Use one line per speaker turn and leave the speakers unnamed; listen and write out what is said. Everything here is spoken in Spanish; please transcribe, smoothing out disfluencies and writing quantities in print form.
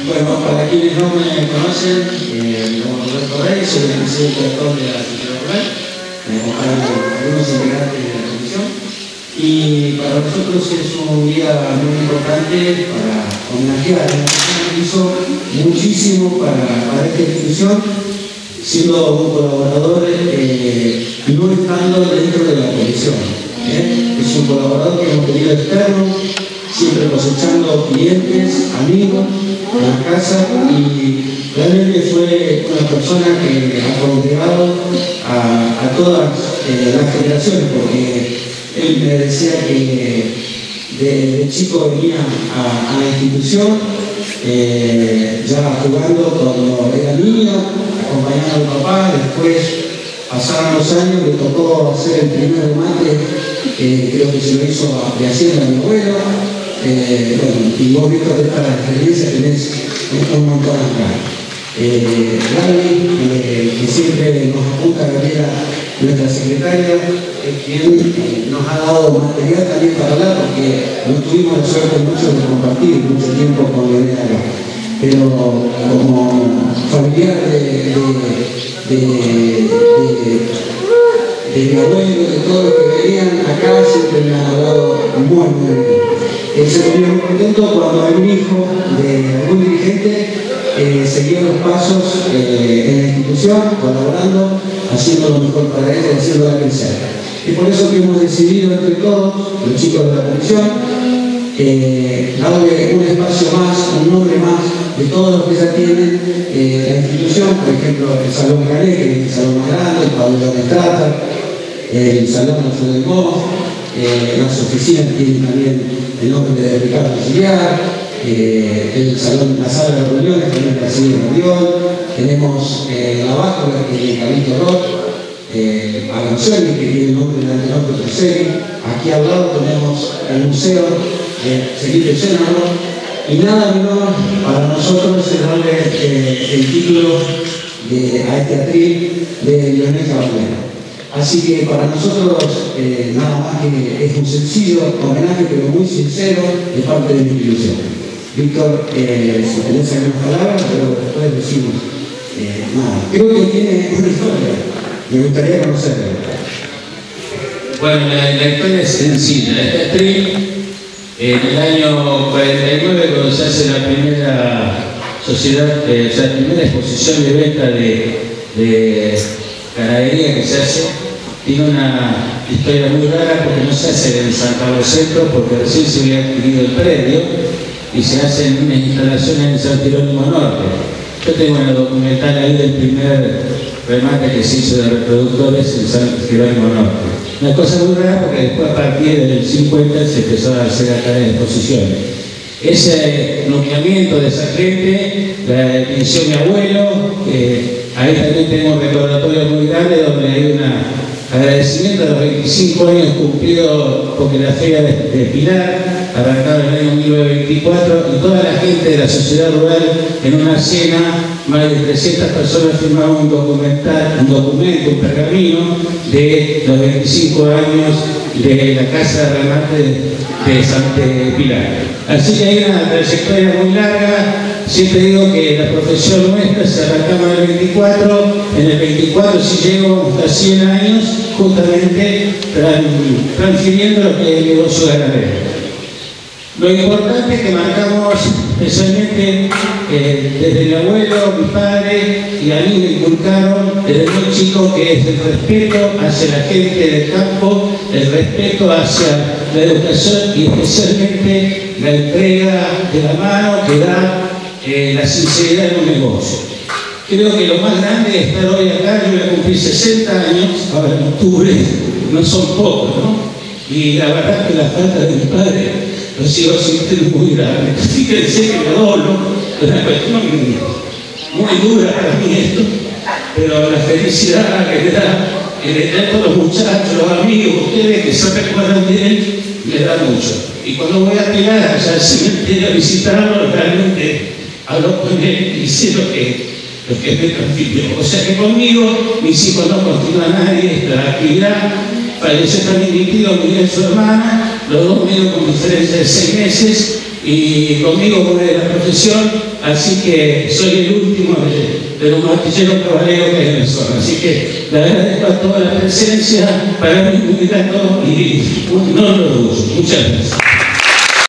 Bueno, para quienes no me conocen, mi nombre es Roberto Reyes, soy el presidente actual de la Sociedad Rural, me acompañan algunos integrantes de la comisión, y para nosotros es un día muy importante para homenajear a una persona que hizo muchísimo para esta institución, siendo un colaborador no estando dentro de la comisión. Es un colaborador que hemos tenido externo, siempre cosechando clientes, amigos en la casa, y realmente fue una persona que ha congregado a todas las generaciones, porque él me decía que de chico venía a la institución, ya jugando cuando era niño, acompañando al papá. Después pasaron los años, le tocó hacer el primer remate, creo que se lo hizo de Hacienda a mi abuelo. Bueno, y vos, Víctor, de esta experiencia tenés un montón acá. Gaby, que siempre nos apunta, Gabriela, nuestra secretaria, quien nos ha dado material también para hablar, porque no tuvimos la suerte mucho de compartir mucho tiempo con Gabriela acá. Pero como familiar de mi abuelo, de todos los que venían acá, siempre me han hablado muy bien. Se volvió muy contento cuando algún hijo de algún dirigente siguió los pasos en la institución, colaborando, haciendo lo mejor para él y haciéndola crecer. Es por eso que hemos decidido entre todos, los chicos de la comisión, darle un espacio más, un nombre más de todos los que ya tienen la institución. Por ejemplo, el Salón Calé, que es el salón más grande, el pabellón Estrata, el Salón Alfredo del Moz, las oficinas tienen también el nombre de Ricardo Auxiliar, el salón, la sala de reuniones también la sigue en Orión, tenemos la báscula que tiene Carlito Roth, Alanzoni, que tiene el nombre de Antenor Petrocelli. Aquí al lado tenemos el museo de Felipe Senador, y nada menor para nosotros es darle el título a este atril de Leonel Caballero. Así que para nosotros nada más que es un sencillo homenaje, pero muy sincero, de parte de mi institución. Víctor, si tenés algunas palabras, pero después decimos nada. Creo que tiene una historia, me gustaría conocerla.
Bueno, la historia es sencilla. Este atril, en el año 49, cuando se hace la primera sociedad, la primera exposición de venta de ganadería que se hace, tiene una historia muy rara, porque no se hace en San Carlos Centro, porque recién se había adquirido el predio y se hacen unas instalaciones en San Jerónimo Norte. Yo tengo una documental ahí del primer remate que se hizo de reproductores en San Jerónimo Norte. Una cosa muy rara, porque después a partir del 50 se empezó a hacer acá en exposiciones. Ese nucleamiento de esa gente la inició mi abuelo, ahí también tenemos un recordatorio muy grande donde hay un agradecimiento a los 25 años cumplidos, porque la feria de Pilar arrancaba en el año 1924, y toda la gente de la sociedad rural, en una cena, más de 300 personas firmaron un documento, un pergamino de los 25 años de la casa de remate de Santa Pilar. Así que hay una trayectoria muy larga. Siempre digo que la profesión nuestra se arrancaba en el 24, en el 24 si llego a 100 años, justamente transfiriendo lo que es el negocio ganadero. Lo importante es que marcamos, especialmente desde mi abuelo, mi padre y a mí me inculcaron desde muy chico, que es el respeto hacia la gente del campo, el respeto hacia la educación y especialmente la entrega de la mano que da la sinceridad en un negocio. Creo que lo más grande es estar hoy acá. Yo voy a cumplir 60 años, ahora en octubre, no son pocos, ¿no? Y la verdad es que la falta de mi padre lo sigo sintiendo muy grande. Fíjense que me doblo, es una cuestión muy dura para mí esto, pero la felicidad que me da a todos los muchachos, los amigos, ustedes que se recuerdan de él, me da mucho. Y cuando voy a Pilar, allá al cementerio a visitarlo, realmente hablo con él y sé lo que me transfirió. O sea que conmigo, mis hijos no continúan nadie la actividad. Falleció también mi tío Miguel, su hermana, los dos medio con diferencia de 6 meses, y conmigo muere la profesión, así que soy el último de los martilleros caballeros que hay en la zona. Así que le agradezco a toda la presencia, para mí muy grato y no lo dudo. Muchas gracias.